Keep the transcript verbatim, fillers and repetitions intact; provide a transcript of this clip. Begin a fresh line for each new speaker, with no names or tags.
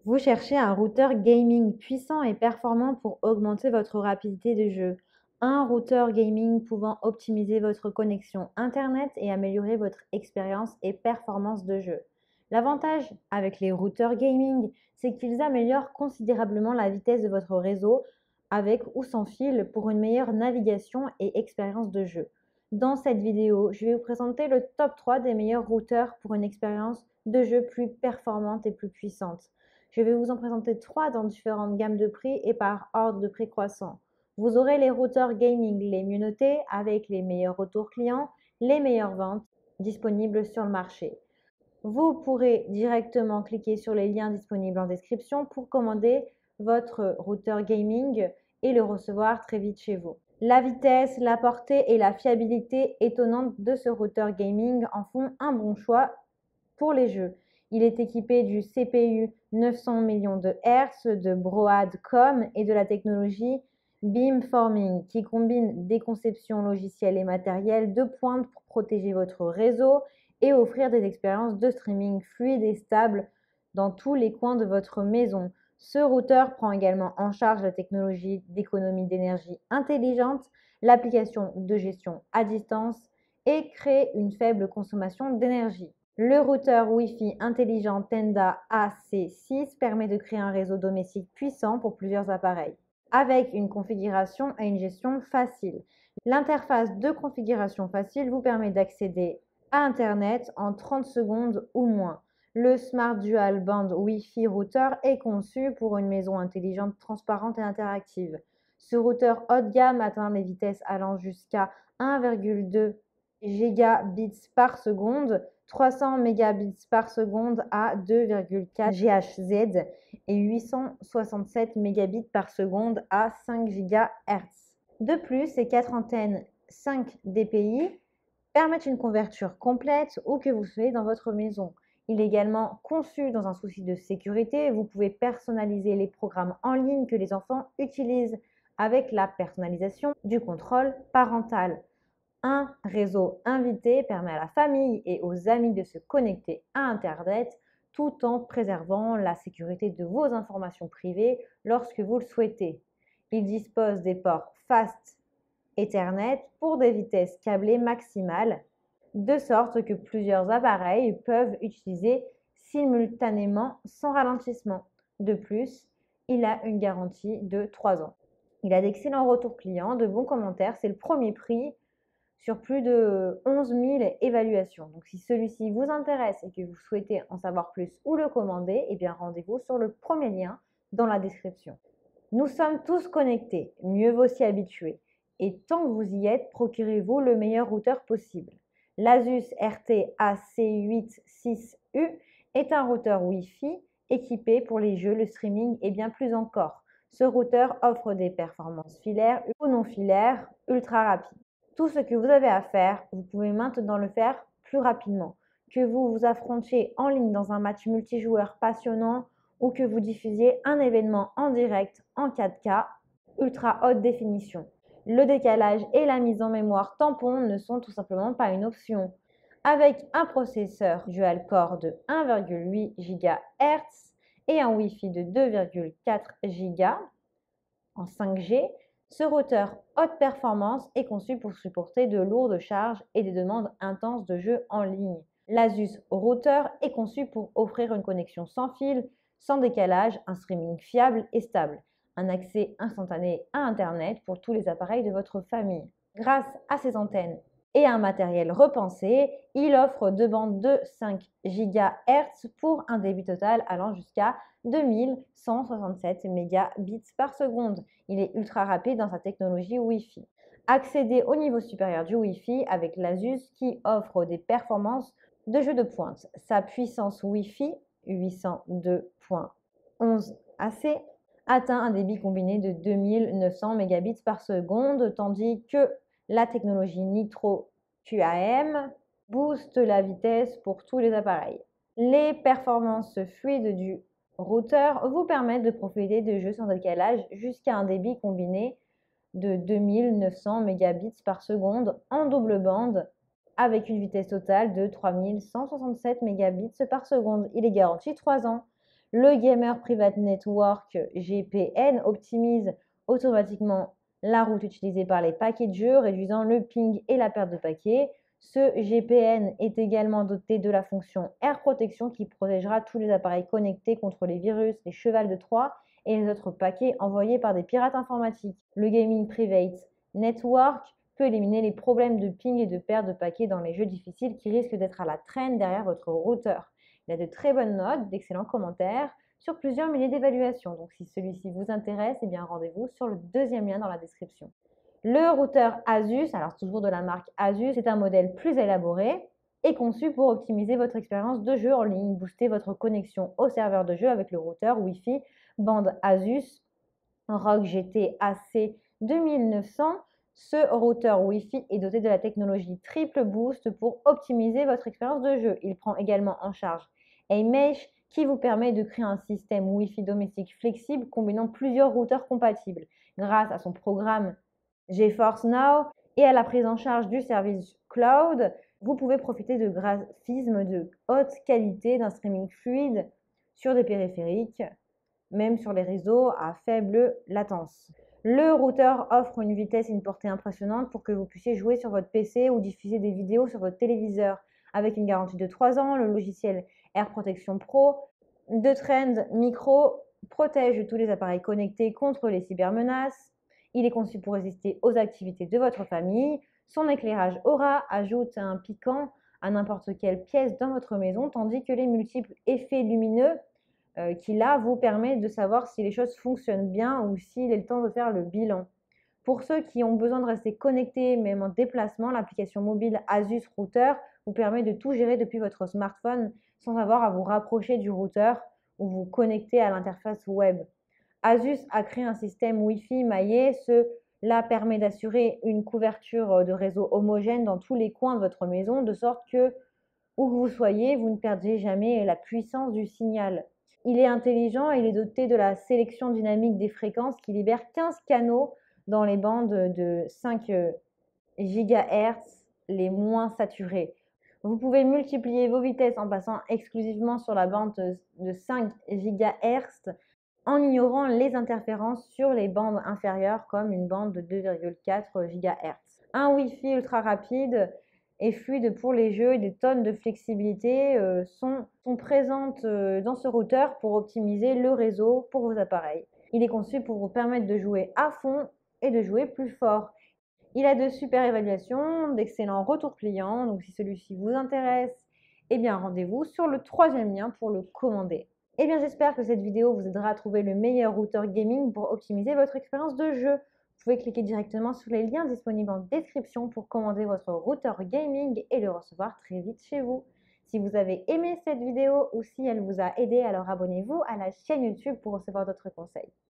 Vous cherchez un routeur gaming puissant et performant pour augmenter votre rapidité de jeu. Un routeur gaming pouvant optimiser votre connexion Internet et améliorer votre expérience et performance de jeu. L'avantage avec les routeurs gaming, c'est qu'ils améliorent considérablement la vitesse de votre réseau avec ou sans fil pour une meilleure navigation et expérience de jeu. Dans cette vidéo, je vais vous présenter le top trois des meilleurs routeurs pour une expérience de jeu plus performante et plus puissante. Je vais vous en présenter trois dans différentes gammes de prix et par ordre de prix croissant. Vous aurez les routeurs gaming les mieux notés avec les meilleurs retours clients, les meilleures ventes disponibles sur le marché. Vous pourrez directement cliquer sur les liens disponibles en description pour commander votre routeur gaming et le recevoir très vite chez vous. La vitesse, la portée et la fiabilité étonnante de ce routeur gaming en font un bon choix pour les jeux. Il est équipé du C P U neuf cents millions de Hertz, de Broadcom et de la technologie Beamforming qui combine des conceptions logicielles et matérielles de pointe pour protéger votre réseau et offrir des expériences de streaming fluides et stables dans tous les coins de votre maison. Ce routeur prend également en charge la technologie d'économie d'énergie intelligente, l'application de gestion à distance et crée une faible consommation d'énergie. Le routeur Wi-Fi intelligent Tenda A C six permet de créer un réseau domestique puissant pour plusieurs appareils, avec une configuration et une gestion facile. L'interface de configuration facile vous permet d'accéder à Internet en trente secondes ou moins. Le Smart Dual Band Wi-Fi Router est conçu pour une maison intelligente, transparente et interactive. Ce routeur haut de gamme atteint les vitesses allant jusqu'à un virgule deux gigabits par seconde, trois cents mégabits par seconde à deux virgule quatre gigahertz et huit cent soixante-sept mégabits par seconde à cinq gigahertz. De plus, ces quatre antennes cinq D P I permettent une couverture complète où que vous soyez dans votre maison. Il est également conçu dans un souci de sécurité. Vous pouvez personnaliser les programmes en ligne que les enfants utilisent avec la personnalisation du contrôle parental. Un réseau invité permet à la famille et aux amis de se connecter à Internet tout en préservant la sécurité de vos informations privées lorsque vous le souhaitez. Il dispose des ports Fast Ethernet pour des vitesses câblées maximales, de sorte que plusieurs appareils peuvent utiliser simultanément sans ralentissement. De plus, il a une garantie de trois ans. Il a d'excellents retours clients, de bons commentaires. C'est le premier prix sur plus de onze mille évaluations. Donc si celui-ci vous intéresse et que vous souhaitez en savoir plus ou le commander, eh bien rendez-vous sur le premier lien dans la description. Nous sommes tous connectés, mieux vaut s'y habituer. Et tant que vous y êtes, procurez-vous le meilleur routeur possible. L'Asus R T A C huit six U est un routeur Wi-Fi équipé pour les jeux, le streaming et bien plus encore. Ce routeur offre des performances filaires ou non filaires ultra rapides. Tout ce que vous avez à faire, vous pouvez maintenant le faire plus rapidement. Que vous vous affrontiez en ligne dans un match multijoueur passionnant ou que vous diffusiez un événement en direct en quatre K ultra haute définition. Le décalage et la mise en mémoire tampon ne sont tout simplement pas une option. Avec un processeur dual-core de un virgule huit gigahertz et un Wi-Fi de deux virgule quatre gigahertz en cinq G, ce routeur haute performance est conçu pour supporter de lourdes charges et des demandes intenses de jeu en ligne. L'Asus Router est conçu pour offrir une connexion sans fil, sans décalage, un streaming fiable et stable, un accès instantané à Internet pour tous les appareils de votre famille. Grâce à ses antennes et un matériel repensé, il offre deux bandes de cinq gigahertz pour un débit total allant jusqu'à deux mille cent soixante-sept mégabits par seconde. Il est ultra rapide dans sa technologie Wi-Fi. Accédez au niveau supérieur du Wi-Fi avec l'Asus qui offre des performances de jeu de pointe. Sa puissance Wi-Fi huit cent deux point onze A C atteint un débit combiné de deux mille neuf cents mégabits par seconde, tandis que la technologie Nitro Q A M booste la vitesse pour tous les appareils. Les performances fluides du routeur vous permettent de profiter de jeux sans décalage jusqu'à un débit combiné de deux mille neuf cents mégabits par seconde en double bande avec une vitesse totale de trois mille cent soixante-sept mégabits par seconde. Il est garanti trois ans. Le Gamer Private Network G P N optimise automatiquement la route utilisée par les paquets de jeu, réduisant le ping et la perte de paquets. Ce G P N est également doté de la fonction Air Protection qui protégera tous les appareils connectés contre les virus, les chevals de Troie et les autres paquets envoyés par des pirates informatiques. Le Gaming Private Network peut éliminer les problèmes de ping et de perte de paquets dans les jeux difficiles qui risquent d'être à la traîne derrière votre routeur. Il a de très bonnes notes, d'excellents commentaires sur plusieurs milliers d'évaluations. Donc si celui-ci vous intéresse, eh bien rendez-vous sur le deuxième lien dans la description. Le routeur Asus, alors toujours de la marque Asus, c'est un modèle plus élaboré et conçu pour optimiser votre expérience de jeu en ligne, booster votre connexion au serveur de jeu avec le routeur Wi-Fi bande Asus ROG G T A C deux mille neuf cents. Ce routeur Wi-Fi est doté de la technologie Triple Boost pour optimiser votre expérience de jeu. Il prend également en charge A-Mesh qui vous permet de créer un système Wi-Fi domestique flexible combinant plusieurs routeurs compatibles. Grâce à son programme GeForce Now et à la prise en charge du service cloud, vous pouvez profiter de graphismes de haute qualité, d'un streaming fluide sur des périphériques, même sur les réseaux à faible latence. Le routeur offre une vitesse et une portée impressionnantes pour que vous puissiez jouer sur votre P C ou diffuser des vidéos sur votre téléviseur. Avec une garantie de trois ans, le logiciel Air Protection Pro de Trend Micro protège tous les appareils connectés contre les cybermenaces. Il est conçu pour résister aux activités de votre famille. Son éclairage Aura ajoute un piquant à n'importe quelle pièce dans votre maison, tandis que les multiples effets lumineux euh, qu'il a vous permettent de savoir si les choses fonctionnent bien ou s'il est le temps de faire le bilan. Pour ceux qui ont besoin de rester connectés même en déplacement, l'application mobile Asus Router vous permet de tout gérer depuis votre smartphone sans avoir à vous rapprocher du routeur ou vous connecter à l'interface web. Asus a créé un système Wi-Fi maillé. Cela permet d'assurer une couverture de réseau homogène dans tous les coins de votre maison, de sorte que, où que vous soyez, vous ne perdez jamais la puissance du signal. Il est intelligent et il est doté de la sélection dynamique des fréquences qui libère quinze canaux dans les bandes de cinq gigahertz les moins saturées. Vous pouvez multiplier vos vitesses en passant exclusivement sur la bande de cinq gigahertz en ignorant les interférences sur les bandes inférieures comme une bande de deux virgule quatre gigahertz. Un Wi-Fi ultra rapide et fluide pour les jeux et des tonnes de flexibilité euh, sont, sont présentes euh, dans ce routeur pour optimiser le réseau pour vos appareils. Il est conçu pour vous permettre de jouer à fond et de jouer plus fort. Il a de super évaluations, d'excellents retours clients, donc si celui-ci vous intéresse, eh bien rendez-vous sur le troisième lien pour le commander. Eh bien j'espère que cette vidéo vous aidera à trouver le meilleur routeur gaming pour optimiser votre expérience de jeu. Vous pouvez cliquer directement sur les liens disponibles en description pour commander votre routeur gaming et le recevoir très vite chez vous. Si vous avez aimé cette vidéo ou si elle vous a aidé, alors abonnez-vous à la chaîne YouTube pour recevoir d'autres conseils.